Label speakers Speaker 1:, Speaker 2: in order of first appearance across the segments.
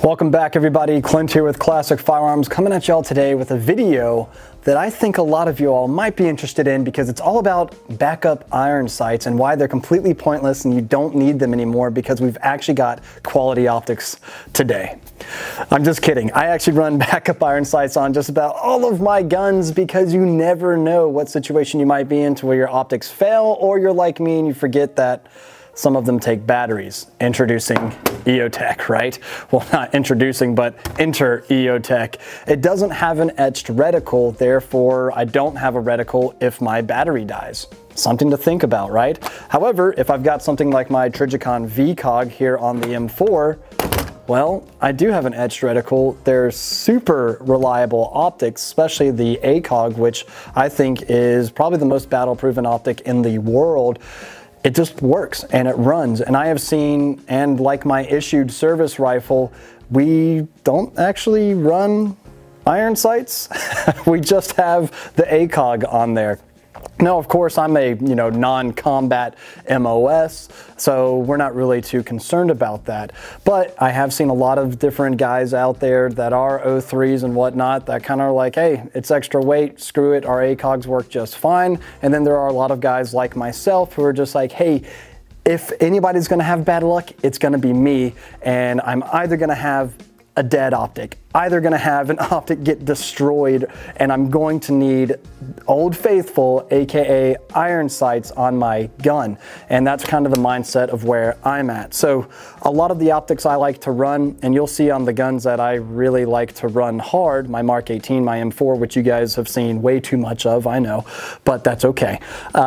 Speaker 1: Welcome back everybody, Clint here with Classic Firearms, coming at y'all today with a video that I think a lot of you all might be interested in because it's all about backup iron sights and why they're completely pointless and you don't need them anymore because we've actually got quality optics today. I'm just kidding. I actually run backup iron sights on just about all of my guns because you never know what situation you might be in to where your optics fail, or you're like me and you forget that some of them take batteries. Introducing EOTech, right? Well, not introducing, but enter EOTech. It doesn't have an etched reticle, therefore I don't have a reticle if my battery dies. Something to think about, right? However, if I've got something like my Trijicon VCOG here on the M4, well, I do have an etched reticle. They're super reliable optics, especially the ACOG, which I think is probably the most battle-proven optic in the world. It just works and it runs. And I have seen, and like my issued service rifle, we don't actually run iron sights. We just have the ACOG on there. Now, of course, I'm a non-combat MOS, so we're not really too concerned about that. But I have seen a lot of different guys out there that are O3s and whatnot that kind of are like, hey, it's extra weight, screw it, our ACOGs work just fine. And then there are a lot of guys like myself who are just like, hey, if anybody's gonna have bad luck, it's gonna be me, and I'm either gonna have a dead optic, either gonna have an optic get destroyed, and I'm going to need Old Faithful, AKA iron sights on my gun. And that's kind of the mindset of where I'm at. So a lot of the optics I like to run, and you'll see on the guns that I really like to run hard, my Mark 18, my M4, which you guys have seen way too much of, I know, but that's okay.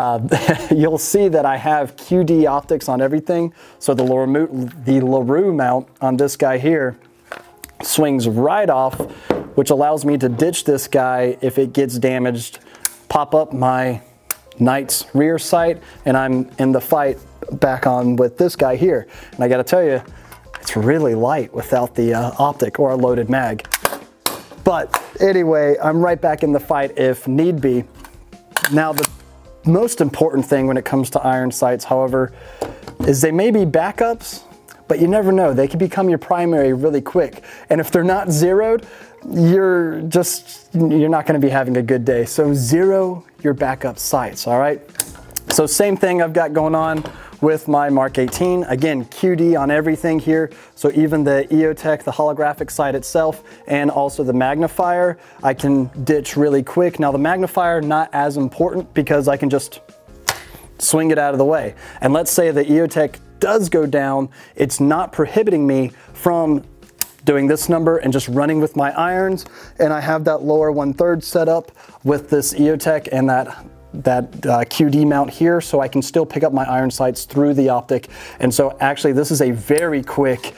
Speaker 1: You'll see that I have QD optics on everything. So the LaRue mount on this guy here swings right off, which allows me to ditch this guy if it gets damaged, pop up my Knight's rear sight, and I'm in the fight back on with this guy here. And I gotta tell you, it's really light without the optic or a loaded mag. But anyway, I'm right back in the fight if need be. Now, the most important thing when it comes to iron sights, however, is they may be backups, but you never know. They can become your primary really quick. And if they're not zeroed, you're not gonna be having a good day. So zero your backup sights, all right? So same thing I've got going on with my Mark 18. Again, QD on everything here. So even the EOTech, the holographic sight itself, and also the magnifier, I can ditch really quick. Now the magnifier, not as important because I can just swing it out of the way. And let's say the EOTech does go down, it's not prohibiting me from doing this number and just running with my irons. And I have that lower 1/3 set up with this EOTech and that QD mount here, so I can still pick up my iron sights through the optic. And so actually this is a very quick,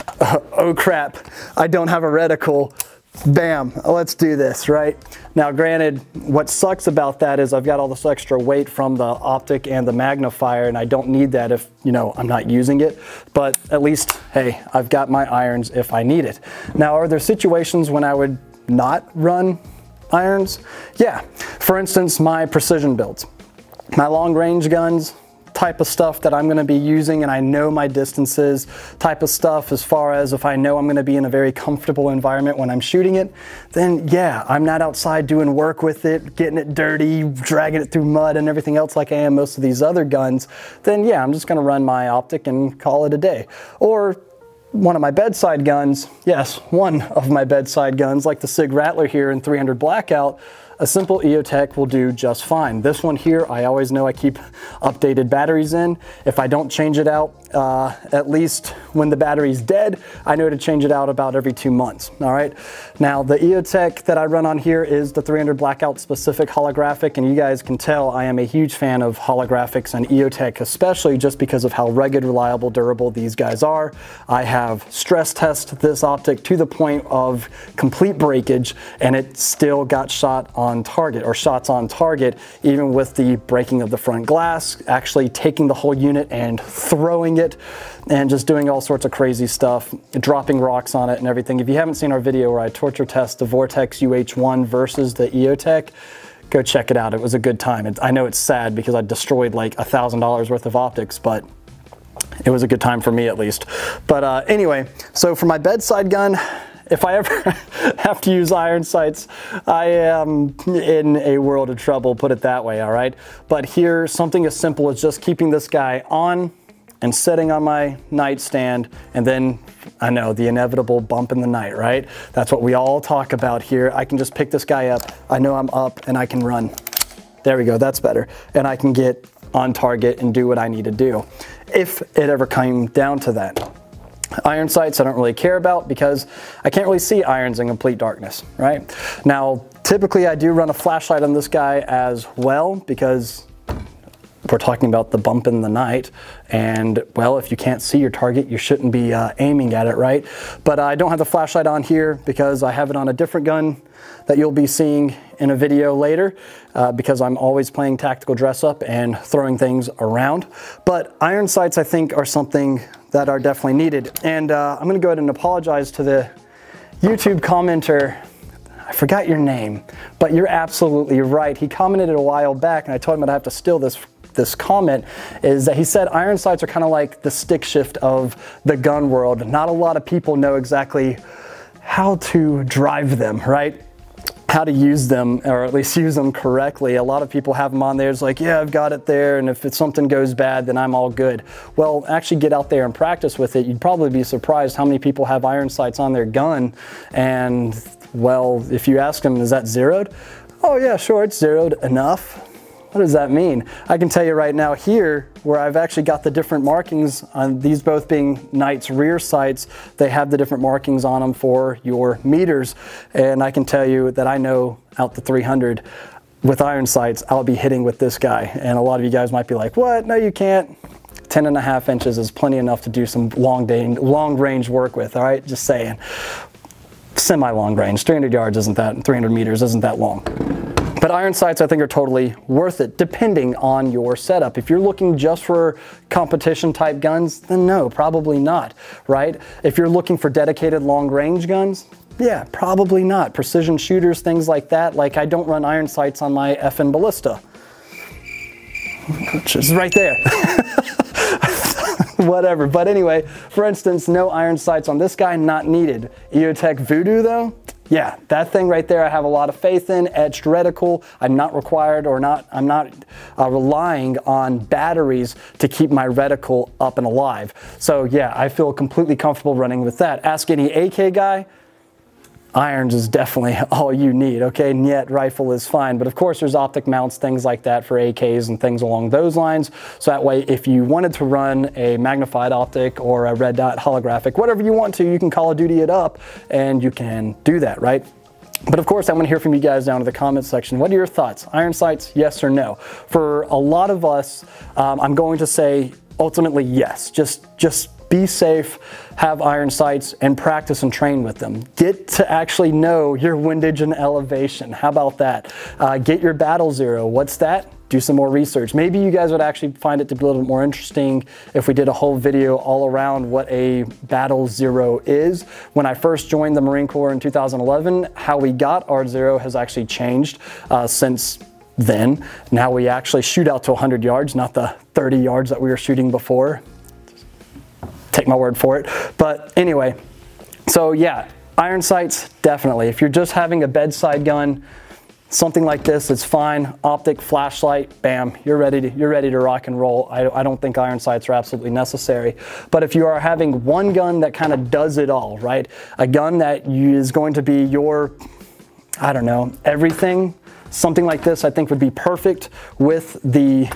Speaker 1: oh crap, I don't have a reticle. Bam, let's do this, right? Now granted, what sucks about that is I've got all this extra weight from the optic and the magnifier, and I don't need that if, I'm not using it. But at least, hey, I've got my irons if I need it. Now, are there situations when I would not run irons? Yeah, for instance, my precision builds. My long range guns, type of stuff that I'm gonna be using and I know my distances, type of stuff as far as if I know I'm gonna be in a very comfortable environment when I'm shooting it, then yeah, I'm not outside doing work with it, getting it dirty, dragging it through mud and everything else like I am most of these other guns, then yeah, I'm just gonna run my optic and call it a day. Or one of my bedside guns, yes, one of my bedside guns, like the Sig Rattler here in 300 Blackout, a simple EOTech will do just fine. This one here, I always know I keep updated batteries in. If I don't change it out, at least when the battery's dead, I know to change it out about every 2 months, all right? Now, the EOTech that I run on here is the 300 Blackout specific holographic, and you guys can tell I am a huge fan of holographics and EOTech, especially just because of how rugged, reliable, durable these guys are. I have stress tested this optic to the point of complete breakage, and it still got shot on target, or shots on target, even with the breaking of the front glass, actually taking the whole unit and throwing it and just doing all sorts of crazy stuff, dropping rocks on it and everything. If you haven't seen our video where I torture test the Vortex UH1 versus the EOTech, go check it out. It was a good time. I know it's sad because I destroyed like $1,000 worth of optics, but it was a good time for me at least. But anyway, so for my bedside gun, if I ever have to use iron sights, I am in a world of trouble, put it that way, all right? But here, something as simple as just keeping this guy on and sitting on my nightstand, and then I know the inevitable bump in the night, right? That's what we all talk about here. I can just pick this guy up. I know I'm up and I can run. There we go, that's better. And I can get on target and do what I need to do, if it ever came down to that. Iron sights I don't really care about because I can't really see irons in complete darkness, right? Now, typically I do run a flashlight on this guy as well because we're talking about the bump in the night, and well, if you can't see your target, you shouldn't be aiming at it, right? But I don't have the flashlight on here because I have it on a different gun that you'll be seeing in a video later because I'm always playing tactical dress up and throwing things around. But iron sights I think are something that are definitely needed. And I'm gonna go ahead and apologize to the YouTube commenter. I forgot your name, but you're absolutely right. He commented a while back and I told him I'd have to steal this comment, is that he said iron sights are kind of like the stick shift of the gun world. Not a lot of people know exactly how to drive them, right? How to use them, or at least use them correctly. A lot of people have them on there. It's like, yeah, I've got it there, and if something goes bad, then I'm all good. Well, actually get out there and practice with it. You'd probably be surprised how many people have iron sights on their gun, and well, if you ask them, is that zeroed? Oh yeah, sure, it's zeroed enough. What does that mean? I can tell you right now here, where I've actually got the different markings on these both being Knight's rear sights, they have the different markings on them for your meters. And I can tell you that I know out to 300 with iron sights, I'll be hitting with this guy. And a lot of you guys might be like, what? No, you can't. 10.5 inches is plenty enough to do some long range work with, all right? Just saying. Semi-long range, 300 yards isn't that, 300 meters isn't that long. But iron sights I think are totally worth it depending on your setup. If you're looking just for competition type guns, then no, probably not, right? If you're looking for dedicated long range guns, yeah, probably not. Precision shooters, things like that, like I don't run iron sights on my FN Ballista, which is right there. Whatever, but anyway, for instance, no iron sights on this guy, not needed. EOTech Voodoo though, yeah, that thing right there I have a lot of faith in. Etched reticle, I'm not required or I'm not relying on batteries to keep my reticle up and alive. So yeah, I feel completely comfortable running with that. Ask any AK guy, irons is definitely all you need, okay? Niet rifle is fine, but of course there's optic mounts, things like that for AKs and things along those lines. So that way, if you wanted to run a magnified optic or a red dot holographic, whatever you want to, you can Call of Duty it up and you can do that, right? But of course, I want to hear from you guys down in the comments section. What are your thoughts? Iron sights, yes or no? For a lot of us, I'm going to say ultimately yes. Just be safe, have iron sights, and practice and train with them. Get to actually know your windage and elevation. How about that? Get your battle zero. What's that? Do some more research. Maybe you guys would actually find it to be a little bit more interesting if we did a whole video all around what a battle zero is. When I first joined the Marine Corps in 2011, how we got our zero has actually changed since then. Now we actually shoot out to 100 yards, not the 30 yards that we were shooting before. Take my word for it. But anyway, so yeah, iron sights, definitely. If you're just having a bedside gun, something like this, it's fine. Optic, flashlight, bam, you're ready to rock and roll. I don't think iron sights are absolutely necessary. But if you are having one gun that kind of does it all, right? A gun that is going to be your, I don't know, everything, something like this I think would be perfect with the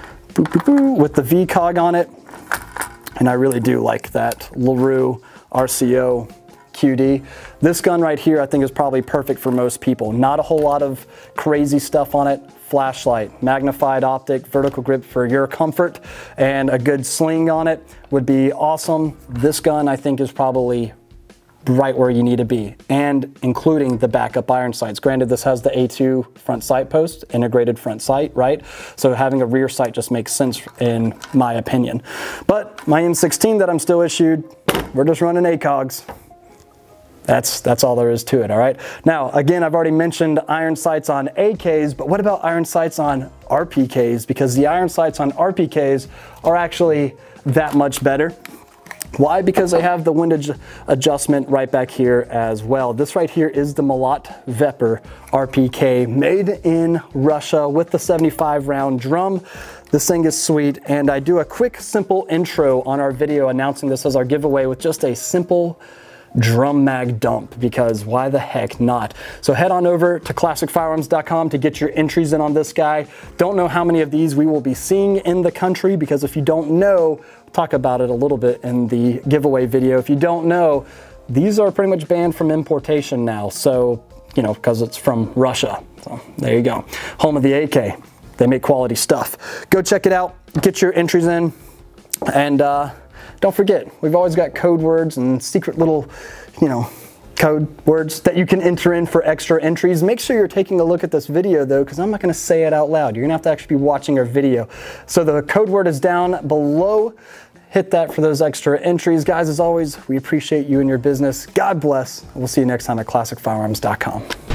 Speaker 1: VCOG on it. And I really do like that LaRue RCO QD. This gun right here I think is probably perfect for most people. Not a whole lot of crazy stuff on it. Flashlight, magnified optic, vertical grip for your comfort, and a good sling on it would be awesome. This gun I think is probably right where you need to be, and including the backup iron sights. Granted, this has the A2 front sight post, integrated front sight, right? So having a rear sight just makes sense in my opinion. But my M16 that I'm still issued, we're just running ACOGs. That's all there is to it, all right? Now, again, I've already mentioned iron sights on AKs, but what about iron sights on RPKs? Because the iron sights on RPKs are actually that much better. Why? Because they have the windage adjustment right back here as well. This right here is the Malat Vepr RPK, made in Russia with the 75 round drum. This thing is sweet, and I do a quick, simple intro on our video announcing this as our giveaway with just a simple drum mag dump, because why the heck not? So head on over to classicfirearms.com to get your entries in on this guy. Don't know how many of these we will be seeing in the country, because if you don't know, we'll talk about it a little bit in the giveaway video. If you don't know, these are pretty much banned from importation now. So, you know, because it's from Russia. So there you go. Home of the AK. They make quality stuff. Go check it out, get your entries in, and don't forget, we've always got code words and secret little, you know, code words that you can enter in for extra entries. Make sure you're taking a look at this video though, because I'm not going to say it out loud. You're going to have to actually be watching our video. So the code word is down below. Hit that for those extra entries. Guys, as always, we appreciate you and your business. God bless. We'll see you next time at classicfirearms.com.